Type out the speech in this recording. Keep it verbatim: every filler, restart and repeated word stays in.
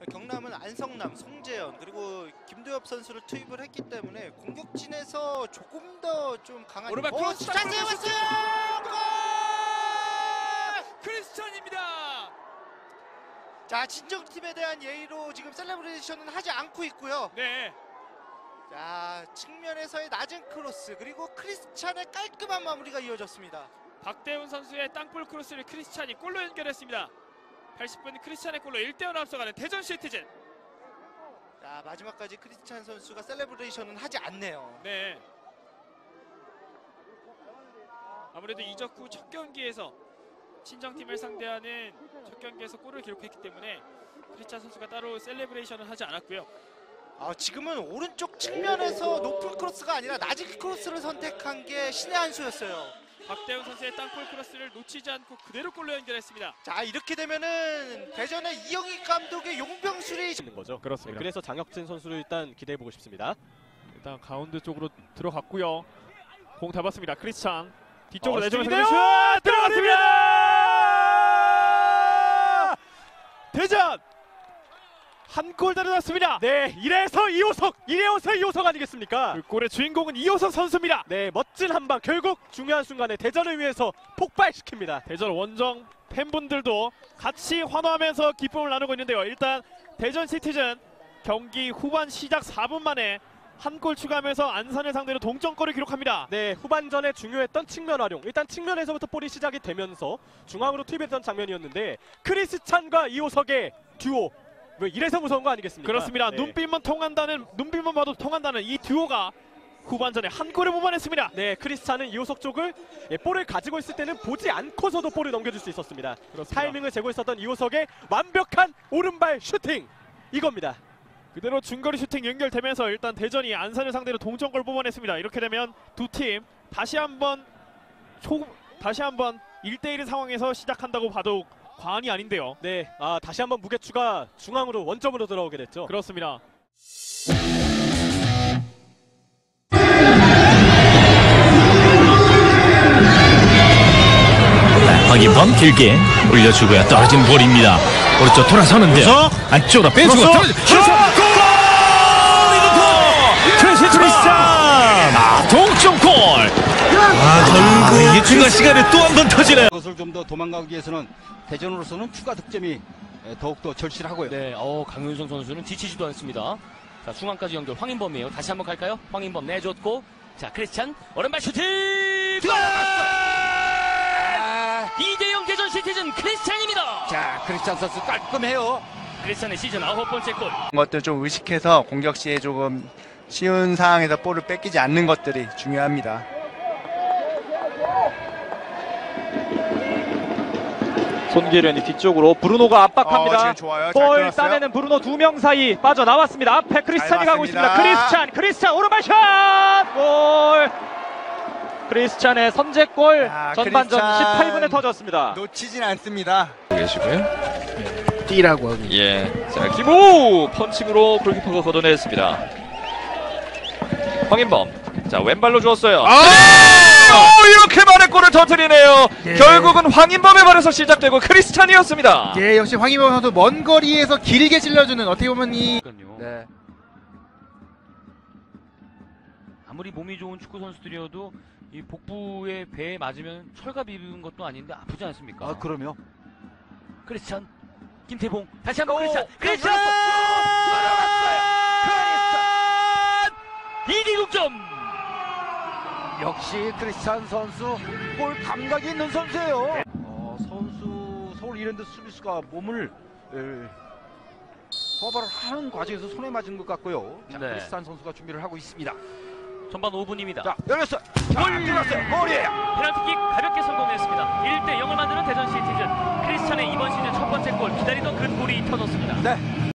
경남은 안성남, 송재현 그리고 김도엽 선수를 투입을 했기 때문에 공격진에서 조금 더 좀 강한 오른발 어, 크로스 슈팅 세웠어요! 골! 크리스찬입니다. 자, 친정팀에 대한 예의로 지금 셀레브레이션은 하지 않고 있고요. 네. 자, 측면에서의 낮은 크로스 그리고 크리스찬의 깔끔한 마무리가 이어졌습니다. 박대훈 선수의 땅볼 크로스를 크리스찬이 골로 연결했습니다. 팔십 분 크리스찬의 골로 일 대 영으로 앞서가는 대전 시티즌. 자, 마지막까지 크리스찬 선수가 셀레브레이션은 하지 않네요. 네. 아무래도 이적 후 첫 경기에서 친정팀을 상대하는 첫 경기에서 골을 기록했기 때문에 크리스찬 선수가 따로 셀레브레이션을 하지 않았고요. 아, 지금은 오른쪽 측면에서 높은 크로스가 아니라 낮은 크로스를 선택한 게 신의 한 수였어요. 박대훈 선수의 땅볼 크로스를 놓치지 않고 그대로 골로 연결했습니다. 자, 이렇게 되면은 대전의 이영익 감독의 용병술이 있는 거죠. 그렇습니다. 네, 그래서 장혁진 선수를 일단 기대해 보고 싶습니다. 일단 가운데 쪽으로 들어갔고요. 공 잡았습니다. 크리스찬 뒤쪽으로 어, 내주면서 슈팅이네요! 슛! 들어갔습니다. 대전 한 골 달아났습니다. 네, 이래서 이호석, 이래서 이호석 아니겠습니까? 그 골의 주인공은 이호석 선수입니다. 네, 멋진 한방. 결국 중요한 순간에 대전을 위해서 폭발시킵니다. 대전 원정 팬분들도 같이 환호하면서 기쁨을 나누고 있는데요. 일단 대전 시티즌 경기 후반 시작 사 분 만에 한 골 추가하면서 안산을 상대로 동점골을 기록합니다. 네, 후반전에 중요했던 측면 활용. 일단 측면에서부터 볼이 시작이 되면서 중앙으로 투입했던 장면이었는데 크리스찬과 이호석의 듀오. 뭐 이래서 무서운 거 아니겠습니까? 그렇습니다. 네. 눈빛만 통한다는 눈빛만 봐도 통한다는 이 듀오가 후반전에 한 골을 뽑아냈습니다. 네, 크리스찬은 이호석 쪽을 예, 볼을 가지고 있을 때는 보지 않고서도 볼을 넘겨줄 수 있었습니다. 그렇습니다. 타이밍을 재고 있었던 이호석의 완벽한 오른발 슈팅 이겁니다. 그대로 중거리 슈팅 연결되면서 일단 대전이 안산을 상대로 동점골 뽑아냈습니다. 이렇게 되면 두 팀 다시 한번 초 다시 한번 일 대 일의 상황에서 시작한다고 봐도 과언이 아닌데요. 네, 아, 다시 한번 무게추가 중앙으로 원점으로 들어오게 됐죠. 그렇습니다. 황인범 길게 올려주고요. 떨어진 볼입니다. 오른쪽 돌아서는데요. 안쪽으로 빼주고 떨어진 크리스찬! 아, 동점골! 아, 결국 이게 중간 시간에 또 한 번 터지네요. 것을 좀 더 도망가기 위해서는 대전으로서는 추가 득점이 더욱더 절실하고요. 네, 어, 강윤성 선수는 뒤치지도 않습니다. 자, 중앙까지 연결 황인범이에요. 다시 한번 갈까요? 황인범 내줬고, 자, 크리스찬 오른발 슈팅! 아, 이 대 영 대전 시티즌 크리스찬입니다. 자, 크리스찬 선수 깔끔해요. 크리스찬의 시즌 아홉 번째 골. 것들 좀 의식해서 공격 시에 조금 쉬운 상황에서 볼을 뺏기지 않는 것들이 중요합니다. 손기련이 뒤쪽으로 브루노가 압박합니다. 어, 지금 좋아요. 잘 볼 끊었어요. 따내는 브루노 두 명 사이 빠져나왔습니다. 앞에 크리스찬이 가고 있습니다. 봤습니다. 크리스찬, 크리스찬 오른발 샷! 골! 크리스찬의 선제골 야, 전반전 크리스찬. 십팔 분에 터졌습니다. 놓치진 않습니다. 계시고요. 뛰라고 하기. 예. 자, 김호 펀칭으로 골키퍼가 걷어냈습니다. 황인범. 자, 왼발로 주었어요. 아! 오, 이렇게 많은 골을 터뜨리네요. 예. 결국은 황인범의 발에서 시작되고 크리스찬이었습니다. 예, 역시 황인범 선수 먼 거리에서 길게 찔러주는 어떻게 보면 이 네. 아무리 몸이 좋은 축구 선수들이어도 이 복부에 배에 맞으면 철갑 입은 것도 아닌데 아프지 않습니까? 아, 그럼요. 크리스찬, 김태봉, 다시 한번 크리스찬, 크리스찬! 이 대 육 점! 역시 크리스찬 선수 볼 감각이 있는 선수예요. 어, 선수 서울 이랜드 수비수가 몸을 에, 커버를 하는 과정에서 손에 맞은 것 같고요. 자, 네. 크리스찬 선수가 준비를 하고 있습니다. 전반 오 분입니다. 자, 열렸어요. 자, 들어갔어요. 골이에요. 페널티킥 가볍게 성공했습니다. 일 대 영을 만드는 대전 시티즌. 크리스찬의 이번 시즌 첫 번째 골, 기다리던 그 골이 터졌습니다. 네.